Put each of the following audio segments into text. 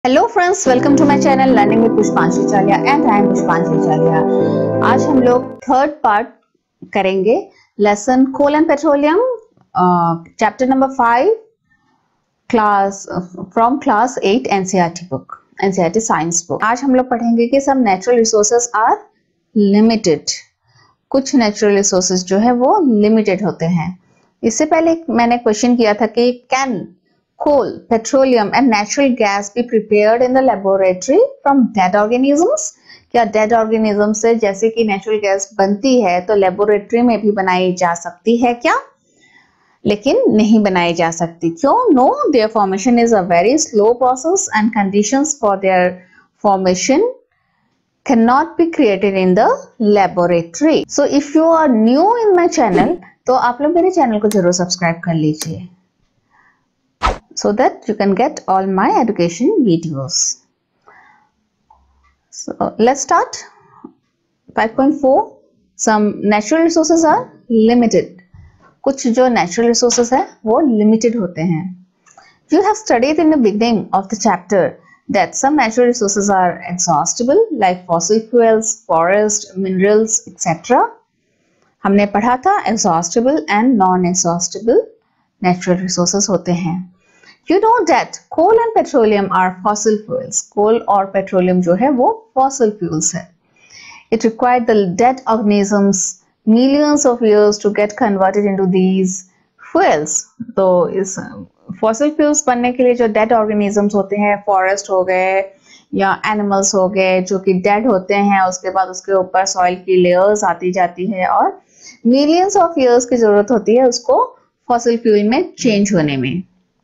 Hello friends, welcome to my channel learning with Pushpanshu Chaliya and I am Pushpanshu Chaliya. आज हम लोग third part करेंगे lesson coal and petroleum, chapter number 5, class from class 8 NCERT book, NCERT science book. आज हम लोग पढ़ेंगे कि सब नेचुरल रिसोर्सेज आर लिमिटेड। कुछ नेचुरल रिसोर्सेज जो है वो लिमिटेड होते हैं। इससे पहले मैंने क्वेश्चन किया था कि can coal, petroleum and natural gas be prepared in the laboratory from dead organisms? क्या dead organism से जैसे कि natural gas बनती है तो laboratory में भी बनाई जा सकती है क्या? लेकिन नहीं बनाई जा सकती। क्यों? No, their formation is a very slow process and conditions for their formation cannot be created in the laboratory. So if you are new in my channel, तो आप लोग मेरे चैनल को जरूर सब्सक्राइब कर लीजिए, so that you can get all my education videos. So let's start. 5.4, some natural resources are limited. कुछ जो natural resources है वो limited होते हैं. You have studied in the beginning of the chapter that some natural resources are exhaustible, like fossil fuels, forest, minerals, etc. हमने पढ़ा था exhaustible and non-exhaustible natural resources होते हैं. You know that coal and petroleum are fossil fuels. Coal और petroleum जो है वो fossil fuels है. It required the dead organisms millions of years to get converted into these fuels. तो इस fossil fuels बनने के लिए जो dead organisms होते हैं, forest हो गए या animals हो गए जो कि dead होते हैं, उसके बाद उसके ऊपर soil की layers आती जाती है और millions of years की जरूरत होती है उसको fossil fuel में change होने में.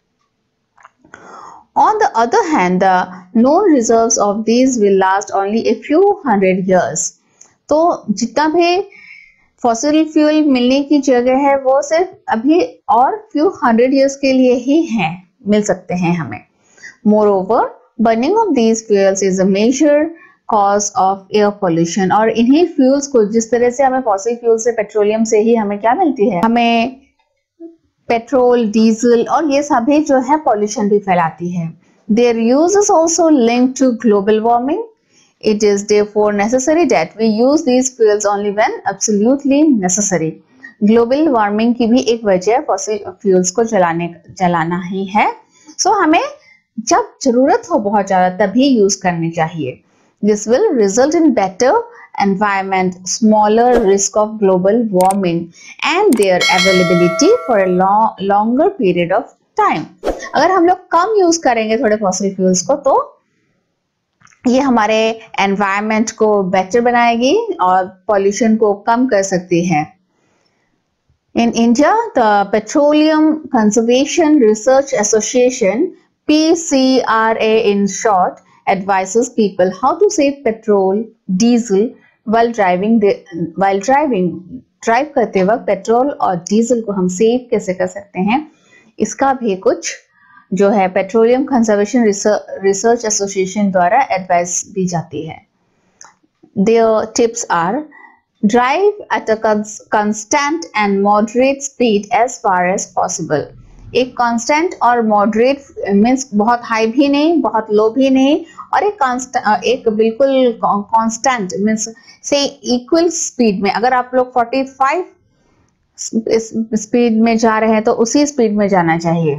On the other hand, the known reserves of these will last only a few hundred years. तो जितना भी fossil fuel मिलने की जगह है वो सिर्फ अभी और few hundred years के लिए ही हैं, मिल सकते हैं हमें. Moreover, burning of these fuels is a major cause of air pollution. और इन्हीं fuels को जिस तरह से हमें fossil fuel से पेट्रोलियम से ही हमें क्या मिलती है, हमें पेट्रोल, डीजल और ये सभी जो है पॉल्यूशन भी फैलाती है. Their use is also linked to global warming. It is therefore necessary that we use these fuels only when absolutely necessary. Global warming की भी एक वजह fossil fuels को जलाना ही है. So हमें जब जरूरत हो बहुत ज्यादा तभी यूज करनी चाहिए. This will result in better environment, smaller risk of global warming and their availability for a longer period of time. अगर हम लोग कम यूज करेंगे थोड़े fossil fuels को तो ये हमारे environment को better बनाएगी और pollution को कम कर सकती है. In India, the Petroleum Conservation Research Association, PCRA in short, advises people how to save petrol, diesel while driving. Drive करते वक्त पेट्रोल और डीजल को हम सेव कैसे कर सकते हैं, इसका भी कुछ जो है पेट्रोलियम कंजर्वेशन रिसर्च एसोसिएशन द्वारा एडवाइस दी जाती है. Their tips are: drive at a constant and moderate speed as far as possible. एक कांस्टेंट और मॉडरेट मीन्स बहुत हाई भी नहीं, बहुत लो भी नहीं, और एक बिल्कुल कांस्टेंट मीन्स से इक्वल स्पीड में. अगर आप लोग 45 स्पीड में जा रहे हैं तो उसी स्पीड में जाना चाहिए,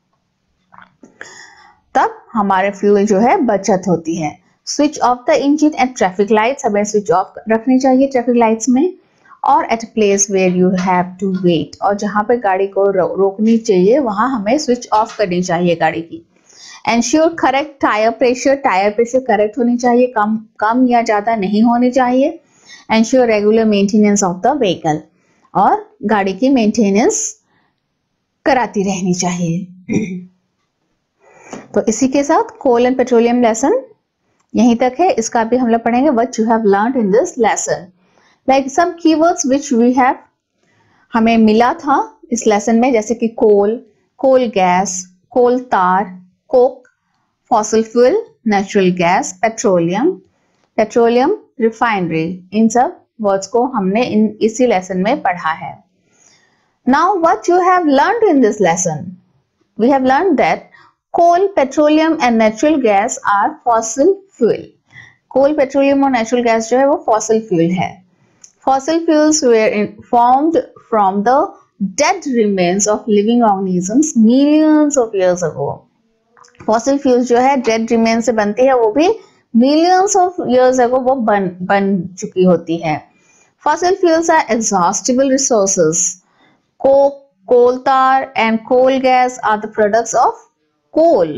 तब हमारे फ्यूल जो है बचत होती है. Switch off the engine at traffic lights, हमें स्विच ऑफ रखनी चाहिए ट्रैफिक लाइट्स में. और at place where you have to wait, और जहां पे गाड़ी को रोकनी चाहिए वहां हमें स्विच ऑफ करनी चाहिए गाड़ी की. Ensure correct tyre pressure correct होनी चाहिए, कम या ज्यादा नहीं होनी चाहिए. Ensure regular maintenance of the vehicle, और गाड़ी की मेंटेनेंस कराती रहनी चाहिए. तो इसी के साथ कोल एंड पेट्रोलियम लेसन यहीं तक है. इसका भी हम लोग पढ़ेंगे what you have learned in this lesson. Like some keywords which we have हमें मिला था इस लेसन में, जैसे कि कोल gas, coal tar, coke, fossil fuel, natural gas, petroleum, refinery. इन सब वर्ड्स को हमने इसी लेसन में पढ़ा है. Now what you have learned in this lesson? We have learned that coal, petroleum and natural gas are fossil fuel. Coal, petroleum और natural gas जो है वो फॉसिल फ्यूल है। Fossil fuels were formed from the dead remains of living organisms millions of years ago. Fossil fuels जो है dead remain से बनती है, वो भी मिलियंस ऑफ ईयर्स अगो वो बन चुकी होती है। Fossil fuels are exhaustible resources. Coal tar and coal gas are the products of coal.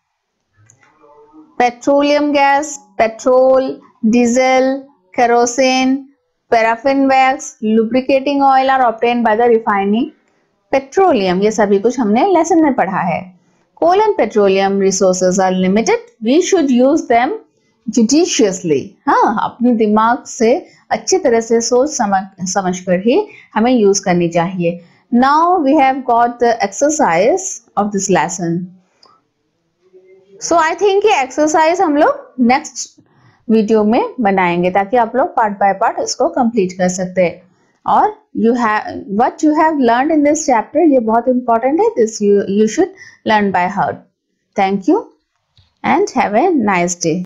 Petroleum gas, petrol, diesel, kerosene, paraffin wax, lubricating oil are obtained by the refining petroleum. ये सभी कुछ हमने lesson में पढ़ा है। Coal and petroleum resources are limited. We should use them judiciously. हाँ, अपने दिमाग से अच्छी तरह से सोच समझ कर ही हमें यूज करनी चाहिए। Now we have got the exercise of this lesson. So I think ये exercise हम लोग next वीडियो में बनाएंगे ताकि आप लोग पार्ट बाय पार्ट इसको कंप्लीट कर सकते हैं। और what you have learned in this chapter ये बहुत important है, this you should learn by heart. Thank you and have a nice day.